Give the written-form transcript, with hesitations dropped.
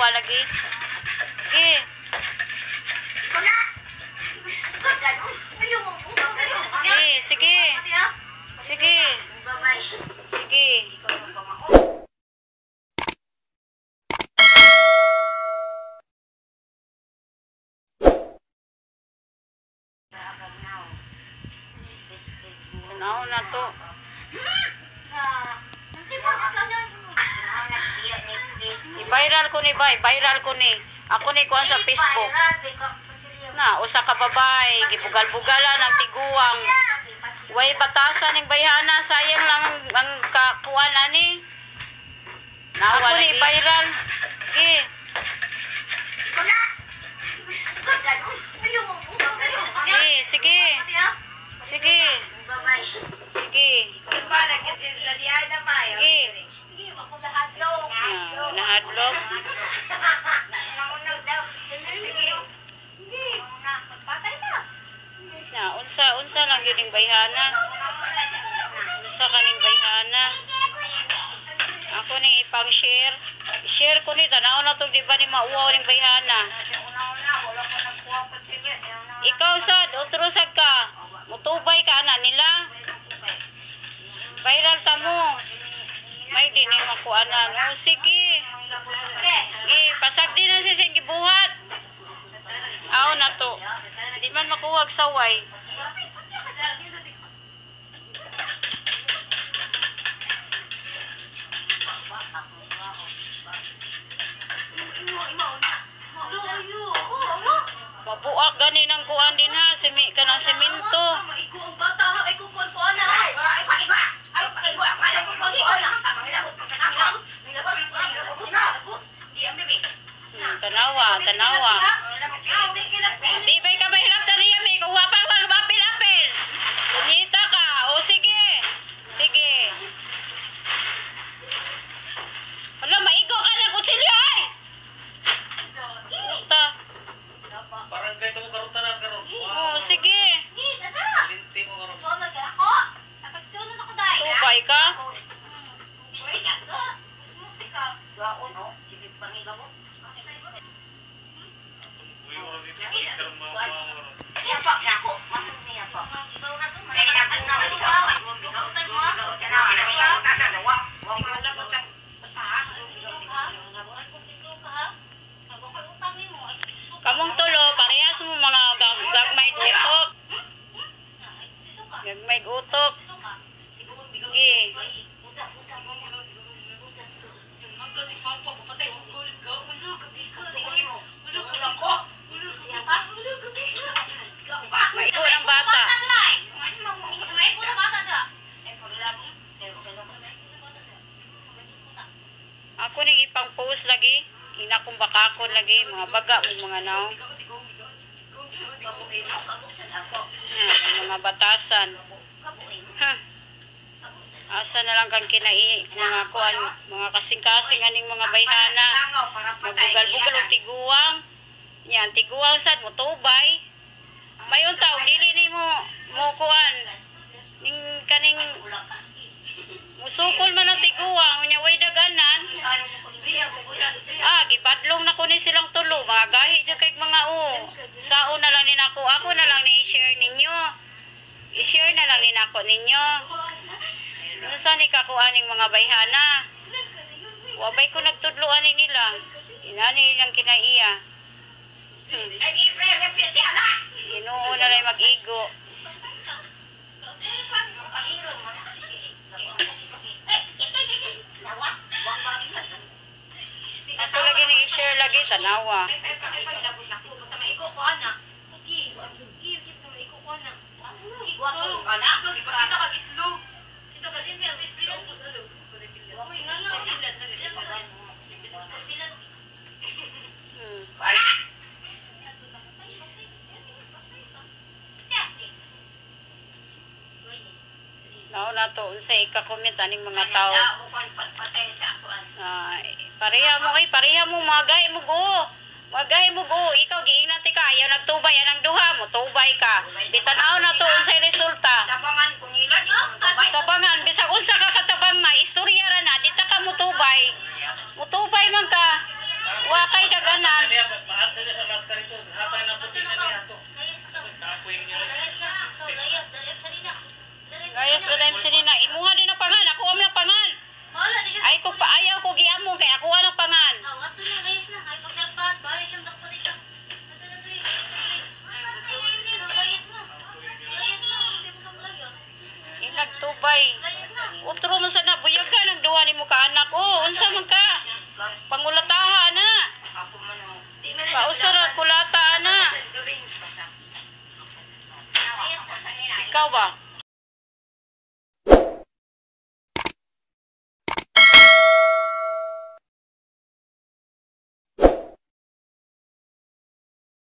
tanawa lagi. Sige. Sige. Sige. Sige. Tanaw na to. I-viral ko ni bay, viral ko ni. Ako ni kuan sa Facebook. Na, usa ka babay, gibugal-bugalan ng tiguang. Way batasan ning bayhana, sayang lang ang kakuan ani. Ako ni viral. Sige. Sige. Sige. Sige. Nahadlok. Na, unsa lang yun yung bayhana. Unsa kaning bayhana. Ako ning ipang-share. I-share ko ni, tanaw na to, di ba ni mauwaw ning bayhana. Ikaw sad, otro sad ka. Mutubay ka na nila. Viral ta mo. May din yung makuanan. O, sige. Pasag din na siya gibuhat. Aw na to. Di man makuwag saway. Mabuak gani ng kuan din ha. Simi ka ng simento. Tanawa. Di ba'y ka ba hilap tariya may kuha pa apil-apil. Kunyita ka. O sige. Sige. Wala, maigo ka ng kutsilyo ay. Puta. Parang kahit mo karutan na karon. O sige. Linti mo karon. Tubay ka. Kamong tulo, parehas mo mga gagmay utok. Gagmay utok. Sige. Maigo ng bata. Ako ning ipang post lagi. Ina kong bakakon lagi. Mga baga, mga naong. Mga batasan. Asa na lang kang kinai. Mga kuan, mga kasing-kasing aning mga bayhana. Magbugal-bugal o tiguang. Yan, tiguang sad mo tubay. Mayon tao, dili ni mo kuan. Ning kaning musukol man ang tiguang. Nya way daganan. Gipadlong na ko ni silang tulo. Mga gahi dyan kay mga sao na lang ni nako. Ako na lang ni i-share ninyo. I-share na lang ni nako ninyo. Nusa ni kakuaning mga bayhana. Wabay ko nagtudloan ni nila. Inani lang kinaiya. Ginoo na lang mag-igo. Ako lagi ni i-share lagi, tanawa. Nao na to, unsay ika-comment aning mga tao. Pareha mo magay mo go. Magay mo go. Ikaw giingnan ti ka, ayaw nagtubay anang duha mo, tubay ka. Bitanaw na to unsay resulta. Tabangan ko nila di ko tubay. Tabangan bisag unsa ka katabang na, istorya ra na dita ka mo tubay. Mo tubay man ka. Wa kay Ay kaganan. Maat na sa maskar ito. Hapay na puti na niya ito. Kapoy niyo. Gayas ba na sinina? Imuha din ang pangan. Ako ang pangan. Ay ko pa ayaw ko giamon kay ako ang pangan. Ilag tubay. Utro man sa nabuyagan ang duwa nimo ka anak. Oh, unsa man ka? Pangulataha na. Kausara kulata na. Ikaw ba?